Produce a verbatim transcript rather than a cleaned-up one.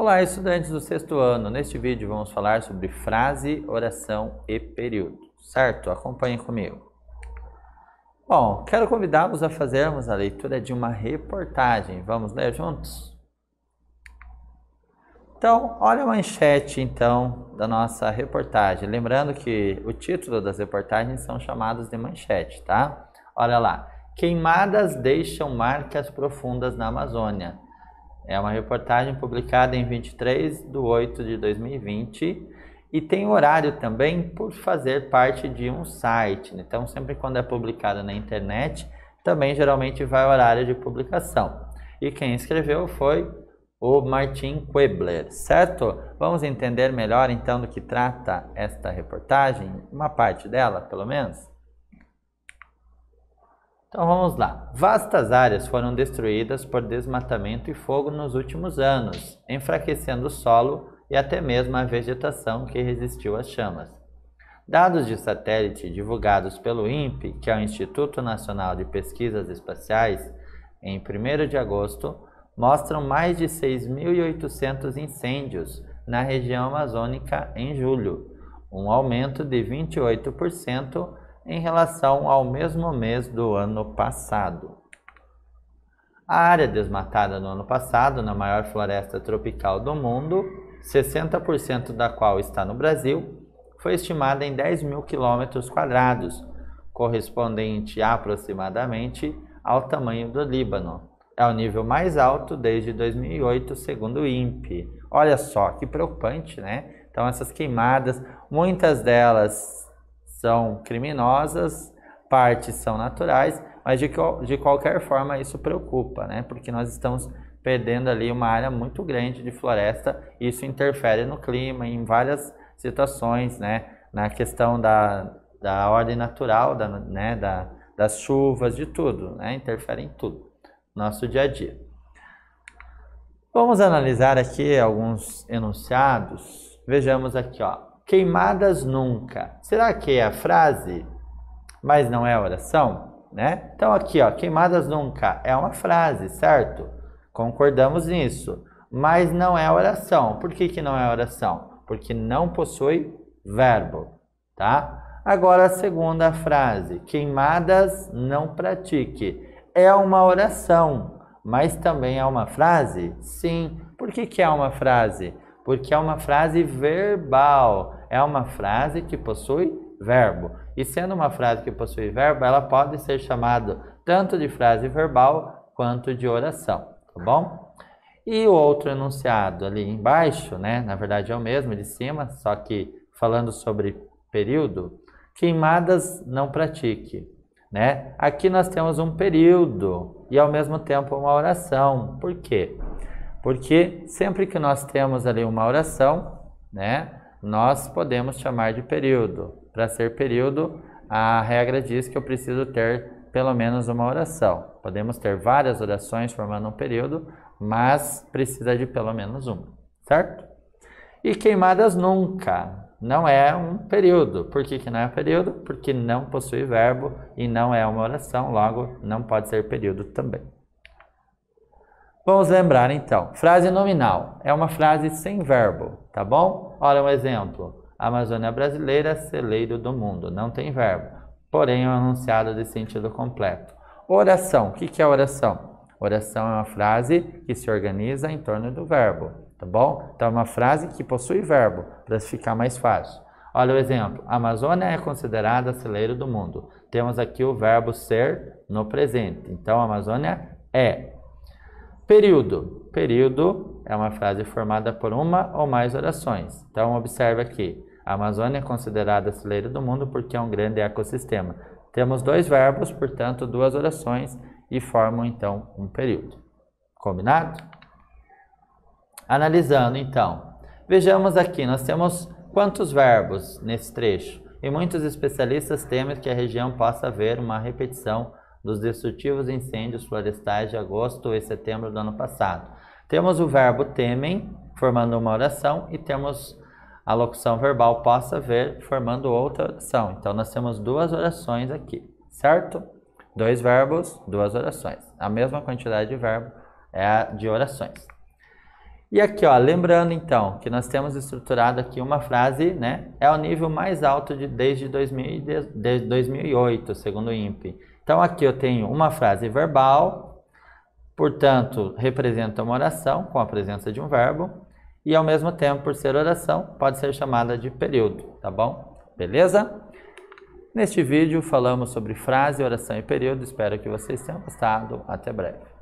Olá, estudantes do sexto ano. Neste vídeo vamos falar sobre frase, oração e período, certo? Acompanhem comigo. Bom, quero convidá-los a fazermos a leitura de uma reportagem. Vamos ler juntos? Então, olha a manchete, então, da nossa reportagem. Lembrando que o título das reportagens são chamados de manchete, tá? Olha lá. Queimadas deixam marcas profundas na Amazônia. É uma reportagem publicada em vinte e três de oito de dois mil e vinte e tem horário também por fazer parte de um site. Então, sempre quando é publicado na internet, também geralmente vai horário de publicação. E quem escreveu foi o Martin Quebler, certo? Vamos entender melhor então do que trata esta reportagem, uma parte dela, pelo menos? Então vamos lá. Vastas áreas foram destruídas por desmatamento e fogo nos últimos anos, enfraquecendo o solo e até mesmo a vegetação que resistiu às chamas. Dados de satélite divulgados pelo INPE, que é o Instituto Nacional de Pesquisas Espaciais, em primeiro de agosto, mostram mais de seis mil e oitocentos incêndios na região amazônica em julho, um aumento de vinte e oito por cento em relação ao mesmo mês do ano passado. A área desmatada no ano passado, na maior floresta tropical do mundo, sessenta por cento da qual está no Brasil, foi estimada em dez mil quilômetros quadrados, correspondente aproximadamente ao tamanho do Líbano. É o nível mais alto desde dois mil e oito, segundo o INPE. Olha só, que preocupante, né? Então essas queimadas, muitas delas são criminosas, partes são naturais, mas de, de qualquer forma isso preocupa, né? Porque nós estamos perdendo ali uma área muito grande de floresta e isso interfere no clima, em várias situações, né? Na questão da, da ordem natural, da, né? da, das chuvas, de tudo, né? Interfere em tudo, nosso dia a dia. Vamos analisar aqui alguns enunciados. Vejamos aqui, ó. Queimadas nunca. Será que é a frase, mas não é a oração, né? Então aqui, ó, queimadas nunca é uma frase, certo? Concordamos nisso, mas não é a oração. Por que que não é a oração? Porque não possui verbo, tá? Agora a segunda frase, queimadas não pratique. É uma oração, mas também é uma frase? Sim. Por que que é uma frase? Porque é uma frase verbal, é uma frase que possui verbo. E sendo uma frase que possui verbo, ela pode ser chamada tanto de frase verbal quanto de oração, tá bom? E o outro enunciado ali embaixo, né, na verdade é o mesmo de cima, só que falando sobre período, queimadas não pratique, né? Aqui nós temos um período e ao mesmo tempo uma oração. Por quê? Porque sempre que nós temos ali uma oração, né, nós podemos chamar de período. Para ser período, a regra diz que eu preciso ter pelo menos uma oração. Podemos ter várias orações formando um período, mas precisa de pelo menos uma, certo? E queimadas nunca não é um período. Por que que não é período? Porque não possui verbo e não é uma oração, logo não pode ser período também. Vamos lembrar então, frase nominal é uma frase sem verbo, tá bom? Olha um exemplo, Amazônia brasileira, celeiro do mundo, não tem verbo, porém é um enunciado de sentido completo. Oração, o que que é oração? Oração é uma frase que se organiza em torno do verbo, tá bom? Então é uma frase que possui verbo, para ficar mais fácil. Olha o exemplo, Amazônia é considerada celeiro do mundo. Temos aqui o verbo ser no presente, então Amazônia é. Período. Período é uma frase formada por uma ou mais orações. Então, observe aqui. A Amazônia é considerada celeiro do mundo porque é um grande ecossistema. Temos dois verbos, portanto, duas orações e formam, então, um período. Combinado? Analisando, então. Vejamos aqui, nós temos quantos verbos nesse trecho? E muitos especialistas temem que a região possa haver uma repetição dos destrutivos incêndios florestais de agosto e setembro do ano passado. Temos o verbo temem, formando uma oração, e temos a locução verbal possa haver, formando outra oração. Então, nós temos duas orações aqui, certo? Dois verbos, duas orações. A mesma quantidade de verbo é a de orações. E aqui, ó, lembrando então que nós temos estruturado aqui uma frase, né? É o nível mais alto de, desde dois mil e oito, segundo o INPE. Então aqui eu tenho uma frase verbal, portanto representa uma oração com a presença de um verbo, e ao mesmo tempo, por ser oração, pode ser chamada de período, tá bom? Beleza? Neste vídeo falamos sobre frase, oração e período. Espero que vocês tenham gostado. Até breve.